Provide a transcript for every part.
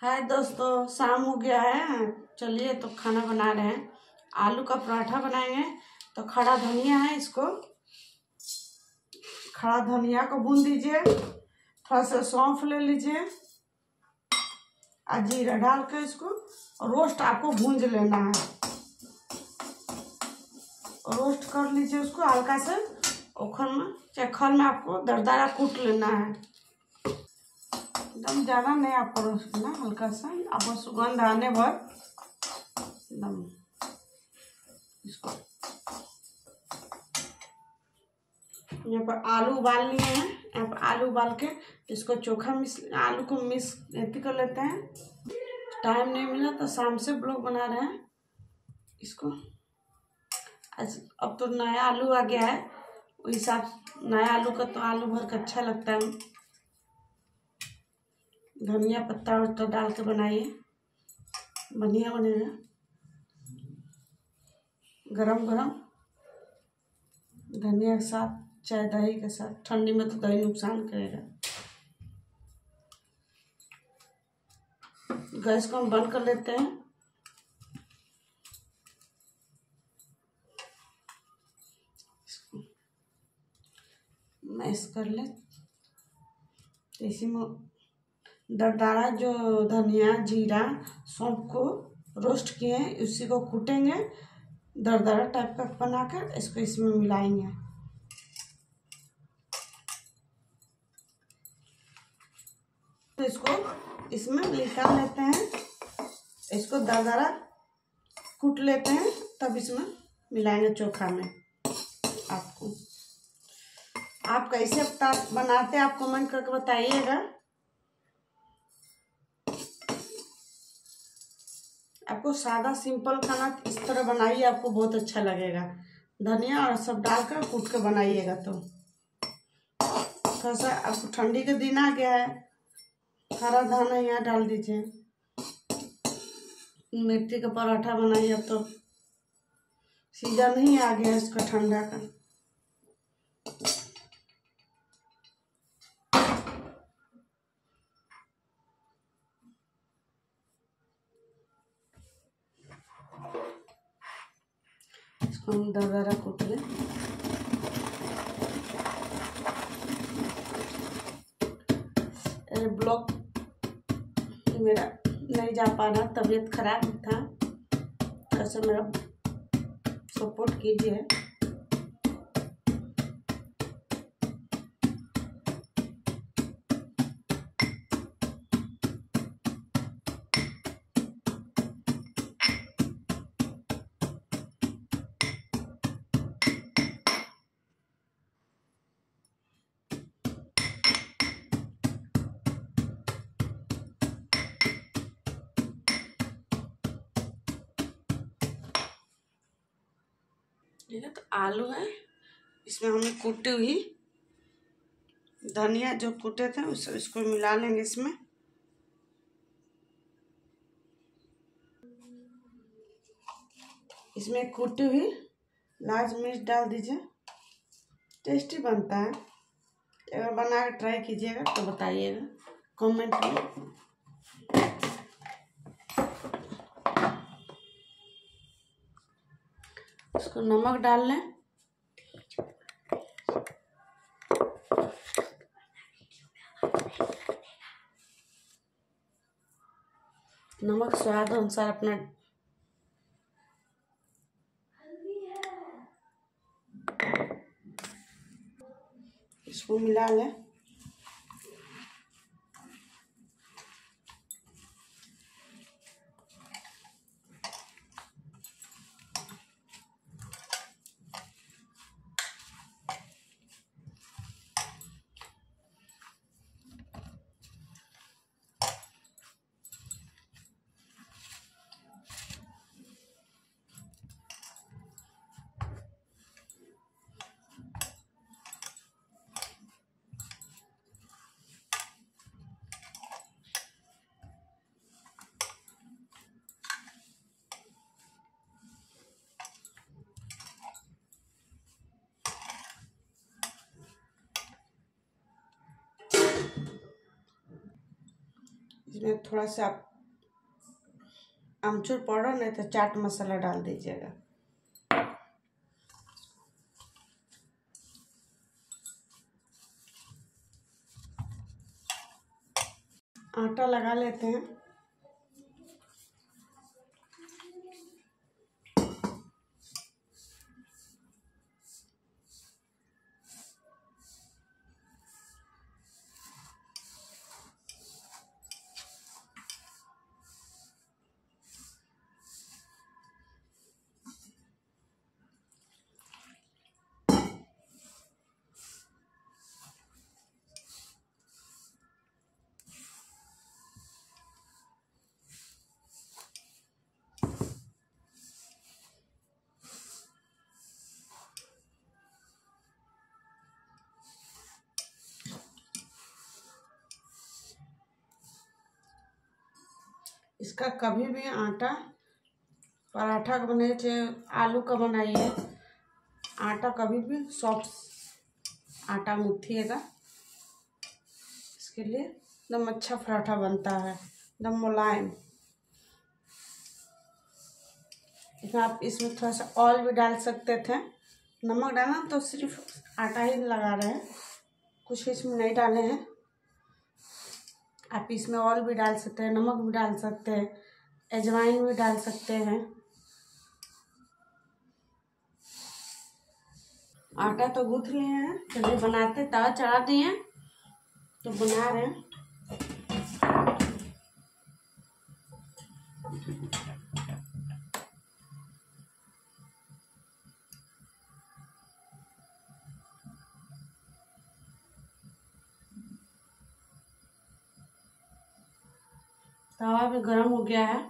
हाय दोस्तों, शाम हो गया है। चलिए तो खाना बना रहे हैं। आलू का पराठा बनाएंगे। तो खड़ा धनिया है, इसको खड़ा धनिया को भून दीजिए। थोड़ा सा सौंफ ले लीजिए और जीरा डाल कर इसको रोस्ट आपको भूंज लेना है। रोस्ट कर लीजिए उसको हल्का से ओखल में, चाहे खल में आपको दरदरा कूट लेना है। एकदम ज़्यादा नहीं आपको रोस्ट करना, हल्का सा आपको सुगंध आने भर एकदम इसको। यहाँ पर आलू उबाल लिए हैं। यहाँ पर आलू उबाल के इसको चोखा आलू को मिक्स कर लेते हैं। टाइम नहीं मिला तो शाम से ब्लॉग बना रहे हैं इसको। अब तो नया आलू आ गया है, उस हिसाब नया आलू का तो आलू भर का अच्छा लगता है। धनिया पत्ता वत्ता डाल के बनाइए, बढ़िया बनेगा। गरम गरम धनिया के साथ, चाहे दही के साथ। ठंडी में तो दही नुकसान करेगा। गैस को हम बंद कर लेते हैं। इसको मैश कर ले। इसी में दरदरा जो धनिया जीरा सौंफ को रोस्ट किए हैं उसी को कूटेंगे दरदरा टाइप का बनाकर, इसको इसमें मिलाएंगे। तो इसको इसमें निकाल लेते हैं। इसको दरदरा कूट लेते हैं, तब इसमें मिलाएंगे चोखा में। आपको आप कैसे बनाते आप कमेंट करके बताइएगा। आपको सादा सिंपल खाना इस तरह बनाइए, आपको बहुत अच्छा लगेगा। धनिया और सब डालकर कूट के बनाइएगा। तो थोड़ा सा आपको ठंडी के दिन आ गया है, हरा धनिया यहाँ डाल दीजिए। मिर्ची का पराठा बनाइए। अब तो सीजन नहीं आ गया इसका ठंडा का। इसको हम दरदरा कूट लें। ब्लॉग मेरा नहीं जा पा रहा, तबीयत खराब था। ऐसे मेरा सपोर्ट कीजिए। ठीक है, तो आलू है, इसमें हमने कूटी हुई धनिया जो कूटे थे इसको मिला लेंगे इसमें। इसमें कूटी हुई लाल मिर्च डाल दीजिए। टेस्टी बनता है। अगर बना के ट्राई कीजिएगा तो बताइएगा कमेंट में। इसको नमक डाल लें। नमक स्वाद अनुसार अपना इसको मिला लें। इसमें थोड़ा सा अमचूर पाउडर नहीं तो चाट मसाला डाल दीजिएगा। आटा लगा लेते हैं। इसका कभी भी आटा पराठा का बनाइए चाहे आलू का बनाइए, आटा कभी भी सॉफ्ट आटा गूंथिएगा। इसके लिए एकदम अच्छा पराठा बनता है, एकदम मुलायम। इसमें आप इसमें थोड़ा सा ऑयल भी डाल सकते थे। नमक डालना तो सिर्फ आटा ही लगा रहे हैं, कुछ इसमें नहीं डाले हैं। आप इसमें ऑयल भी डाल सकते हैं, नमक भी डाल सकते हैं, अजवाइन भी डाल सकते हैं। आटा तो गूंथ लिए हैं, चलिए बनाते। तवा चढ़ा दिए तो बना रहे हैं। तवा भी गर्म हो गया है।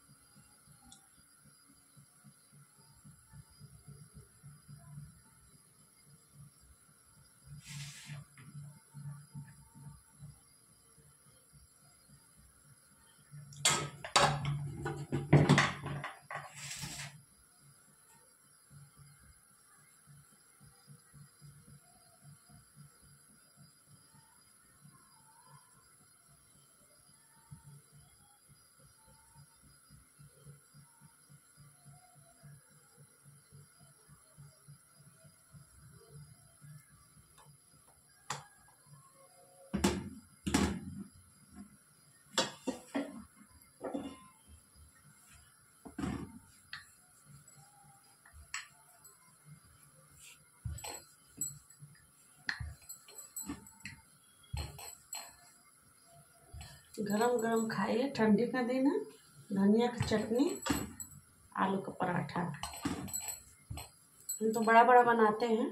गरम गरम खाइए, ठंडी का दिन है। धनिया की चटनी, आलू का पराठा। हम तो बड़ा बड़ा बनाते हैं,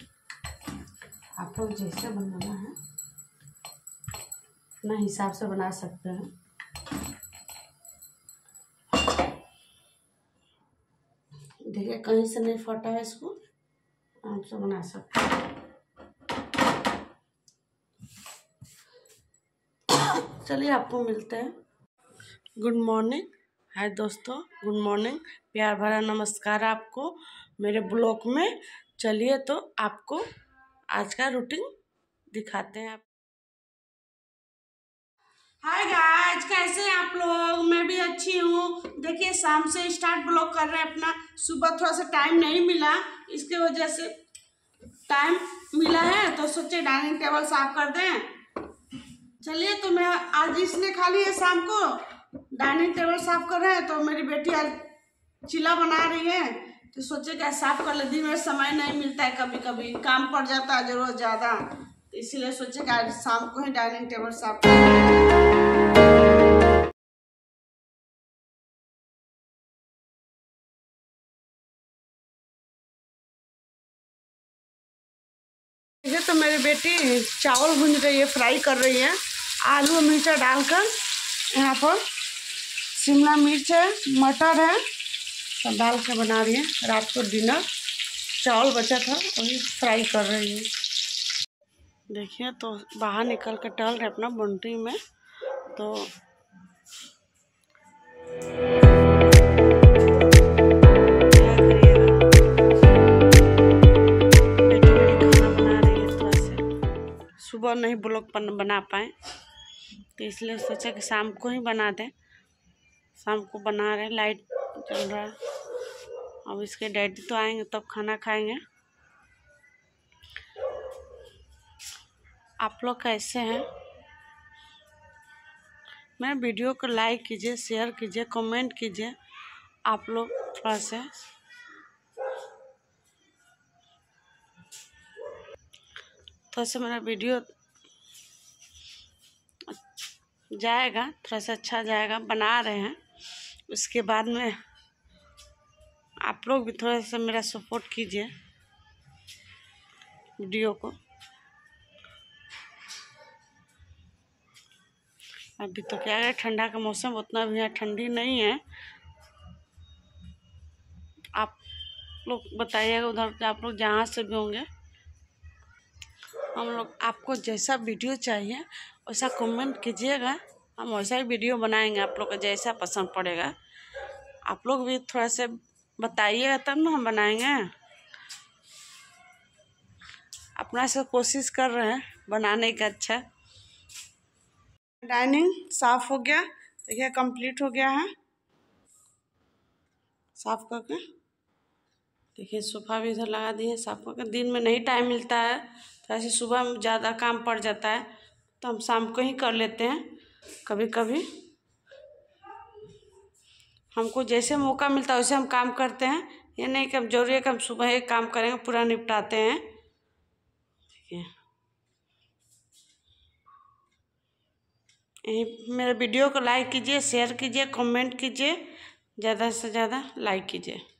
आप लोग जैसे बनाना है अपना हिसाब से बना सकते हैं। देखिए कहीं से नहीं फटा है, इसको आराम से बना सकते हैं। चलिए आपको मिलते हैं। Good morning. हाय दोस्तों, गुड मॉर्निंग, प्यार भरा नमस्कार आपको मेरे ब्लॉग में। चलिए तो आपको आज का रूटीन दिखाते हैं। हाय गाइस, कैसे हैं आप लोग? मैं भी अच्छी हूँ। देखिए शाम से स्टार्ट ब्लॉग कर रहे हैं अपना। सुबह थोड़ा सा टाइम नहीं मिला, इसके वजह से टाइम मिला है तो सोचे डाइनिंग टेबल साफ कर दें। चलिए तो मैं आज इसने खा लिया शाम को, डाइनिंग टेबल साफ कर रहे हैं। तो मेरी बेटी आज चिल्ला बना रही है तो सोचे क्या साफ कर ले। दिन में समय नहीं मिलता है, कभी कभी काम पड़ जाता है जरूरत ज़्यादा, तो इसीलिए सोचे कि आज शाम को ही डाइनिंग टेबल साफ कर। ये तो मेरी बेटी चावल भून रही है, फ्राई कर रही है आलू और मिर्चा डालकर। यहाँ पर शिमला मिर्च है, मटर है, सब डाल के बना रही है। रात को डिनर चावल बचा था वही फ्राई कर रही है। देखिए तो बाहर निकल कर टहल रहे अपना बाउंड्री में। तो सुबह नहीं ब्लॉग बना पाए तो इसलिए सोचा कि शाम को ही बना दें। शाम को बना रहे, लाइट चल रहा है। अब इसके डैडी तो आएंगे तब खाना खाएंगे। आप लोग कैसे हैं? मेरे वीडियो को लाइक कीजिए, शेयर कीजिए, कमेंट कीजिए। आप लोग थोड़ा सा मेरा वीडियो जाएगा, थोड़ा सा अच्छा जाएगा। बना रहे हैं, उसके बाद में आप लोग भी थोड़ा सा मेरा सपोर्ट कीजिए वीडियो को। अभी तो क्या है, ठंडा का मौसम, उतना भी यहाँ ठंडी नहीं है। आप लोग बताइएगा उधर आप लोग जहाँ से भी होंगे। हम लोग आपको जैसा वीडियो चाहिए वैसा कमेंट कीजिएगा, हम वैसा ही वीडियो बनाएंगे। आप लोग को जैसा पसंद पड़ेगा आप लोग भी थोड़ा सा बताइएगा, तब ना हम बनाएंगे। अपना से कोशिश कर रहे हैं बनाने का। अच्छा, डाइनिंग साफ हो गया, देखिए कंप्लीट हो गया है साफ करके। देखिए सोफा भी इधर लगा दिए साफ करके। दिन में नहीं टाइम मिलता है, तो ऐसे सुबह में ज़्यादा काम पड़ जाता है तो हम शाम को ही कर लेते हैं। कभी कभी हमको जैसे मौका मिलता है वैसे हम काम करते हैं। ये नहीं कि हम जरूरी है कि हम सुबह एक काम करेंगे पूरा निपटाते हैं। देखिए मेरे वीडियो को लाइक कीजिए, शेयर कीजिए, कमेंट कीजिए, ज़्यादा से ज़्यादा लाइक कीजिए।